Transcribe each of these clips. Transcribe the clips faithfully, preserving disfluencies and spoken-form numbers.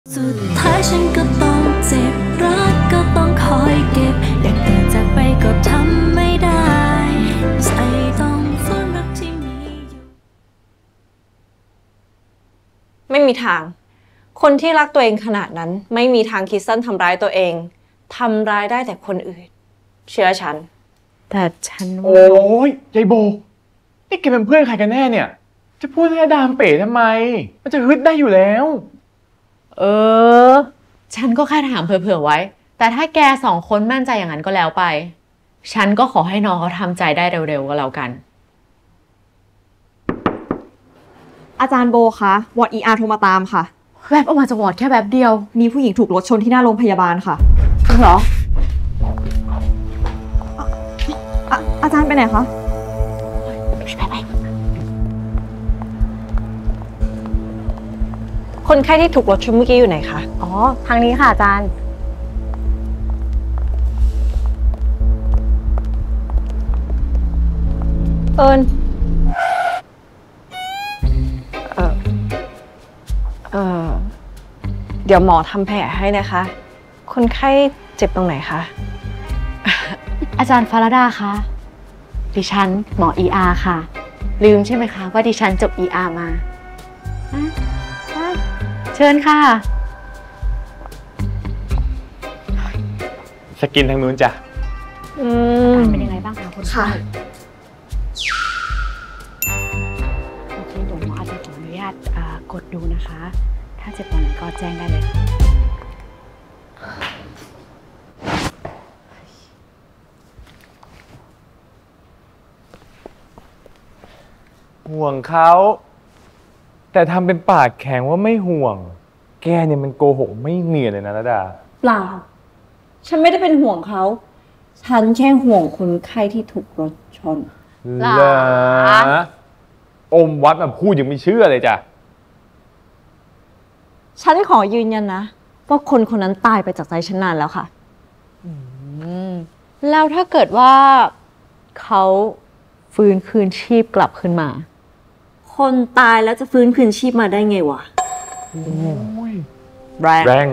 สุดท้ายฉันก็ต้องเจ็บรักก็ต้องคอยเก็บอยากเดินจากไปก็ทำไม่ได้ใจต้องฝืนรักที่มีอยู่ไม่มีทางคนที่รักตัวเองขนาดนั้นไม่มีทางคิดสั้นทำร้ายตัวเองทำร้ายได้แต่คนอื่นเชื่อฉันแต่ฉันโอ้ยยายโบนี่แกเป็นเพื่อนใครกันแน่เนี่ยจะพูดให้ดามเป๋ทำไมมันจะฮึดได้อยู่แล้วเออฉันก็แค่ถามเผื่อๆไว้แต่ถ้าแกสองคนมั่นใจอย่างนั้นก็แล้วไปฉันก็ขอให้น้องเขาทำใจได้เร็วๆก็แล้วกันอาจารย์โบคะวอร์ด อี อาร์ โทรมาตามค่ะแวบออกมาจากวอร์ดแค่แบบเดียวมีผู้หญิงถูกรถชนที่หน้าโรงพยาบาลค่ะจริงเหรออ่ะอาจารย์ไปไหนคะไปไปคนไข้ที่ถูกรถชนเมื่อกี้อยู่ไหนคะอ๋อทางนี้ค่ะอาจารย์เอิญเออเออเดี๋ยวหมอทำแผลให้นะคะคนไข้เจ็บตรงไหนคะอาจารย์ฟาราดาคะดิฉันหมอ อี อาร์ ค่ะลืมใช่ไหมคะว่าดิฉันจบ อี อาร์ มาเชิญค่ะสกินทางนู้นจ้ะอืมเป็นยังไงบ้างคะคนไข้โอเคเดี๋ยวหมออาจจะขออนุญาตกดดูนะคะถ้าเจ็บตรงไหนก็แจ้งได้เลยห่วงเขาแต่ทำเป็นปากแข็งว่าไม่ห่วงแกเนี่ยมันโกหกไม่เนียนเลยนะระดาเปล่าฉันไม่ได้เป็นห่วงเขาฉันแค่ห่วงคนไข้ที่ถูกรถชนเหรออมวัดมาพูดยังไม่เชื่อเลยจ้ะฉันขอยืนยันนะว่าคนคนนั้นตายไปจากใจฉันนานแล้วค่ะแล้วถ้าเกิดว่าเขาฟื้นคืนชีพกลับขึ้นมาคนตายแล้วจะฟื้นคืนชีพมาได้ไงวะแรงแรง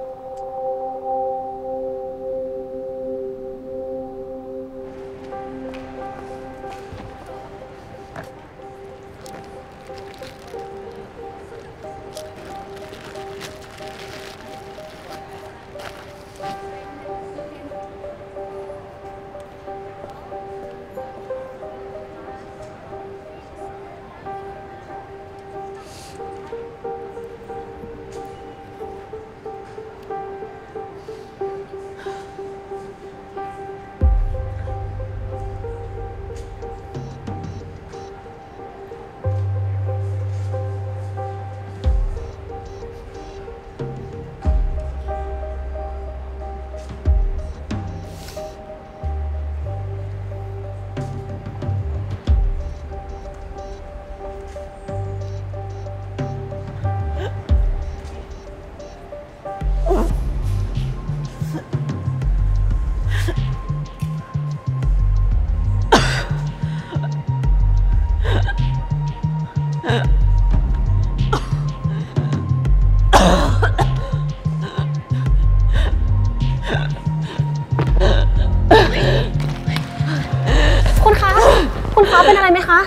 คุณคะคุณคะเป็นอะไรไหมคะ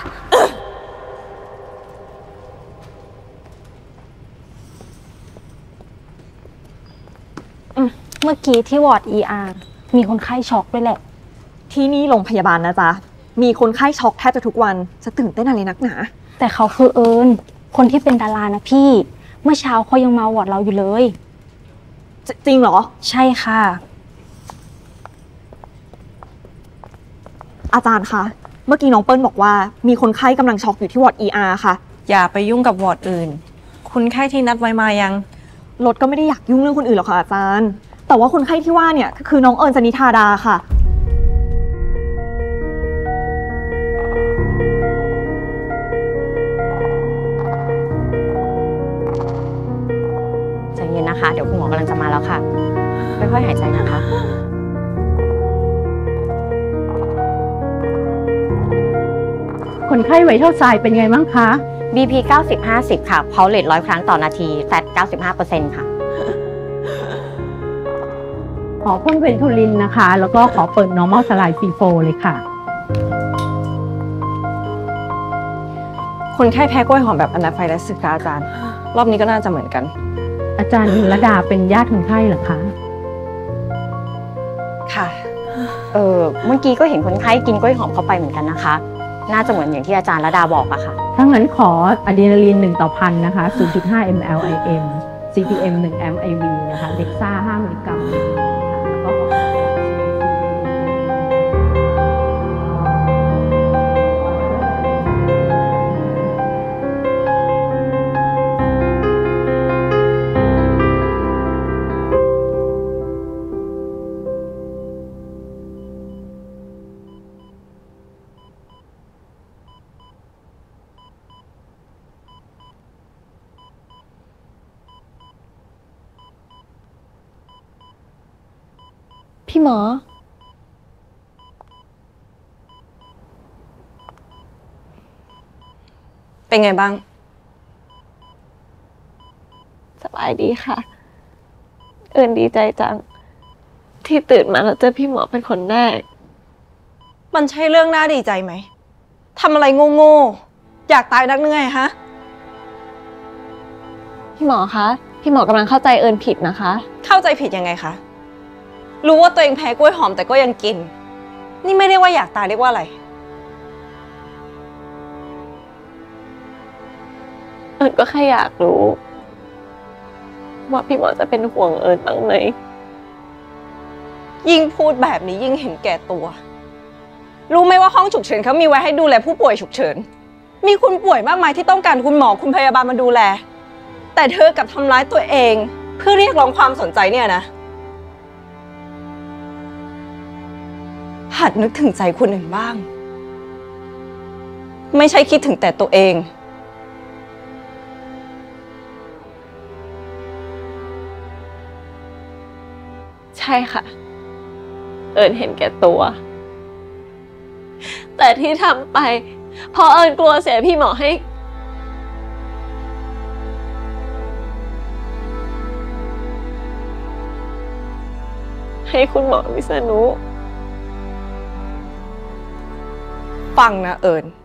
เมื่อกี้ที่วอร์ด อี อาร์ มีคนไข้ช็อกด้วยแหละที่นี่โรงพยาบาลนะจ๊ะมีคนไข้ช็อกแทบจะทุกวันจะตื่นเต้นอะไรนักหนาแต่เขาคือเอิญคนที่เป็นดารานะพี่เมื่อเช้าเขายังมาวอร์ดเราอยู่เลยจริงเหรอใช่ค่ะอาจารย์คะเมื่อกี้น้องเปิ้ลบอกว่ามีคนไข้กำลังช็อกอยู่ที่วอร์ด อี อาร์ ค่ะอย่าไปยุ่งกับวอร์ดอื่นคนไข้ที่นัดไว้มายังรถก็ไม่ได้อยากยุ่งเรื่องคนอื่นหรอกค่ะอาจารย์แต่ว่าคนไข้ที่ว่าเนี่ยคือน้องเอิญ จนิธาดาค่ะใจเย็นนะคะเดี๋ยวคุณหมอกำลังจะมาแล้วค่ะค่อยๆหายใจนะคะคนไข้ไวทัลไซน์เป็นไงบ้างคะบี พี เก้าสิบ ห้าสิบ ค่ะเพาเลทร้อยครั้งต่อนาทีแฟต เก้าสิบห้าเปอร์เซ็นต์ ค่ะขอพ่นเวนทูลินนะคะ แล้วก็ขอเปิด normal saline ซี โฟร์ เลยค่ะคนไข้แพ้กล้วยหอมแบบอนาไฟลักซิสค่ะอาจารย์ รอบนี้ก็น่าจะเหมือนกันอาจารย์ระดาเป็นญาติคนไข้เหรอคะค่ะ เออเมื่อกี้ก็เห็นคนไข้กินกล้วยหอมเข้าไปเหมือนกันนะคะ น่าจะเหมือนอย่างที่อาจารย์ระดาบอกอะค่ะถ้างั้นขออะดรีนาลีนหนึ่งต่อพันนะคะ ศูนย์จุดห้า มิลลิลิตร ซี พี เอ็ม หนึ่ง แอมป์ ไอ วี นะคะเด็กซ่าห้ามิลลิกรัมแล้วก็พี่หมอเป็นไงบ้างสบายดีค่ะ เอิญดีใจจัง ที่ตื่นมาแล้วเจอพี่หมอเป็นคนแรกมันใช่เรื่องน่าดีใจไหมทำอะไรโง่ๆอยากตายนักหรือไงฮะพี่หมอคะ พี่หมอกำลังเข้าใจเอิญผิดนะคะเข้าใจผิดยังไงคะ รู้ว่าตัวเองแพ้กล้วยหอมแต่ก็ยังกิน นี่ไม่เรียกว่าอยากตายเรียกว่าอะไรเอิญก็แค่อยากรู้ว่าพี่หมอจะเป็นห่วงเอิญบ้างไหมยิ่งพูดแบบนี้ยิ่งเห็นแก่ตัว รู้ไหมว่าห้องฉุกเฉินเขามีไว้ให้ดูแลผู้ป่วยฉุกเฉิน มีคุณป่วยมากมายที่ต้องการคุณหมอคุณพยาบาลมาดูแล แต่เธอกลับทำร้ายตัวเองเพื่อเรียกร้องความสนใจเนี่ยนะ หัดนึกถึงใจคนอื่นบ้าง ไม่ใช่คิดถึงแต่ตัวเองใช่ค่ะ เอิญเห็นแก่ตัว แต่ที่ทำไปเพราะเอิญกลัวเสียพี่หมอให้ ให้คุณหมอวิษณุฟังนะเอิญ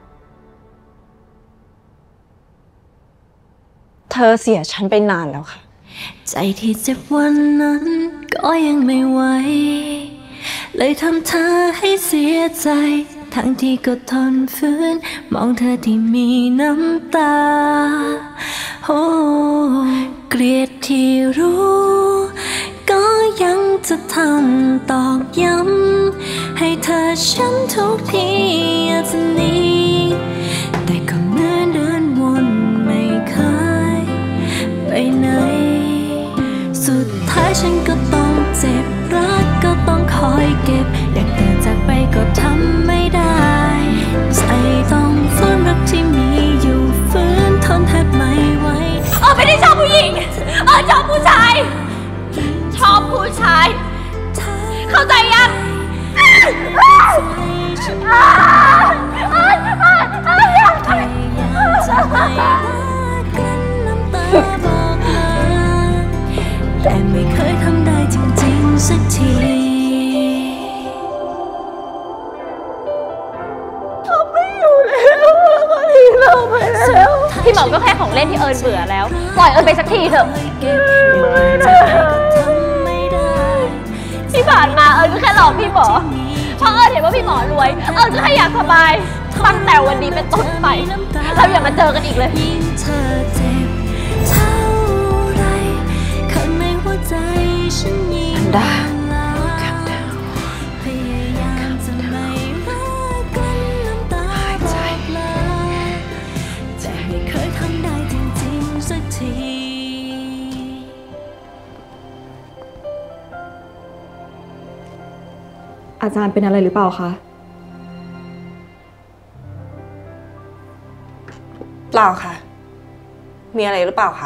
เธอเสียฉันไปนานแล้วค่ะใจที่เจ็บวันนั้นก็ยังไม่ไหวเลยทำเธอให้เสียใจทั้งที่ก็ทนฝืนมองเธอที่มีน้ำตาโอ้เกลียดที่รู้ก็ยังจะทำตอกย้ำให้เธอช้ำทุกทีอยากจะหนีแต่ก็เหมือนเดินวนไม่เคยไปไหนสุดท้ายฉันก็ต้องเจ็บรักก็ต้องคอยเก็บอยากเดินจากไปก็ทำไม่ได้ใจต้องฝืนรักที่มีอยู่ฝืนทนแทบไม่ไหวเออไม่ได้ชอบผู้หญิงเออชอบผู้ชายชอบผู้ชายเข้าใจยังแต่ไม่เคยทำได้จริงๆสักทีเขาไม่อยู่แล้วเขาทิ้งเราไปแล้วพี่หมอก็แค่ของเล่นที่เอิญเบื่อแล้วปล่อยเอิญไปสักทีเถอะที่ผ่านมาเอิญก็แค่หลอกพี่หมอเพราะเอิญเห็นว่าพี่หมอรวยเอิญก็แค่อยากสบายตั้งแต่วันนี้เป็นต้นไปเราอย่ามาเจอกันอีกเลยได้หายใจแต่ไม่เคยทำได้จริงๆสักทีอาจารย์เป็นอะไรหรือเปล่าคะเปล่าค่ะ มีอะไรหรือเปล่าคะ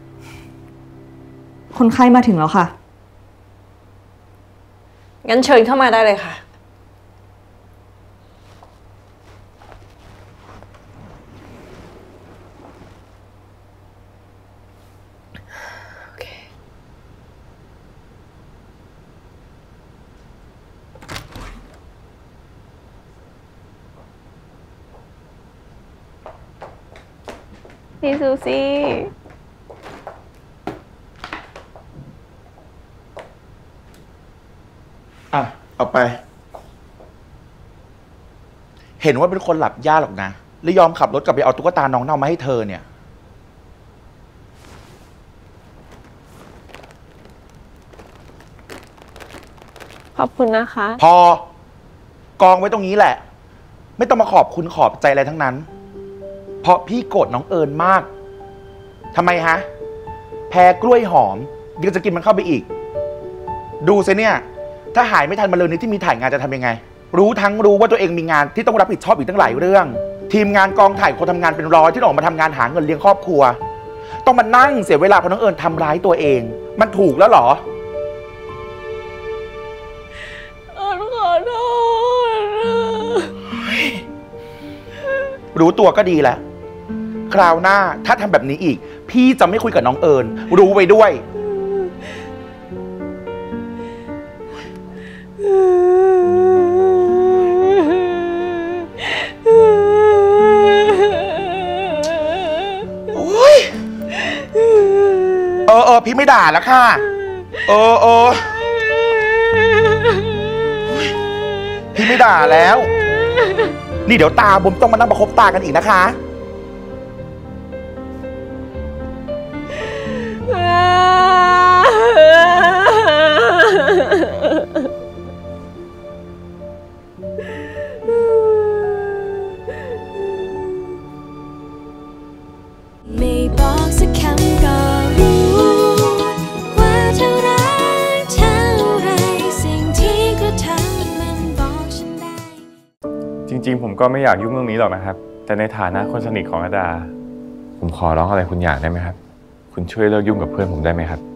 คนไข้มาถึงแล้วค่ะงั้นเชิญเข้ามาได้เลยค่ะ โอเคพี่ซูซี่อ่ะ เอาไป เห็นว่าเป็นคนหลับยากหรอกนะเลยยอมขับรถกลับไปเอาตุ๊กตาน้องเน่ามาให้เธอเนี่ยขอบคุณนะคะพอกองไว้ตรงนี้แหละ ไม่ต้องมาขอบคุณขอบใจอะไรทั้งนั้น เพราะพี่โกรธน้องเอิญมากทำไมฮะ แพ้กล้วยหอมเดี๋ยวจะกินมันเข้าไปอีก ดูซิเนี่ย ถ้าหายไม่ทันมาเลยนี้ที่มีถ่ายงานจะทำยังไง รู้ทั้งรู้ว่าตัวเองมีงานที่ต้องรับผิดชอบอีกตั้งหลายเรื่อง ทีมงานกองถ่ายคนทำงานเป็นร้อยที่ออกมาทำงานหาเงินเลี้ยงครอบครัว ต้องมานั่งเสียเวลาเพราะน้องเอิญทำร้ายตัวเอง มันถูกแล้วเหรอเอิญขอโทษรู้ตัวก็ดีแล้ว คราวหน้าถ้าทำแบบนี้อีก พี่จะไม่คุยกับน้องเอิญรู้ไว้ด้วย โอ้ยเออเออพี่ไม่ด่าแล้วค่ะ เออเออพี่ไม่ด่าแล้ว นี่เดี๋ยวตาบุมต้องมานั่งประคบตากันอีกนะคะไม่บอกสักคำก็รู้ว่าเธอรักเท่าไรสิ่งที่กระทำมันบอกฉันได้จริงๆผมก็ไม่อยากยุ่งเรื่องนี้หรอกนะครับ แต่ในฐานะคนสนิทของอาดา ผมขอร้องอะไรคุณอย่างได้ไหมครับ คุณช่วยเลิกยุ่งกับเพื่อนผมได้ไหมครับ